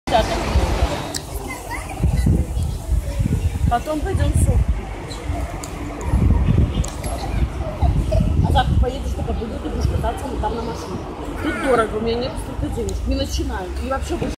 Потом пойдем в суп. А завтра поедешь только буду, ты будешь кататься там на машине. Тут дорого, у меня нет столько денег. Не начинаю. И вообще больше.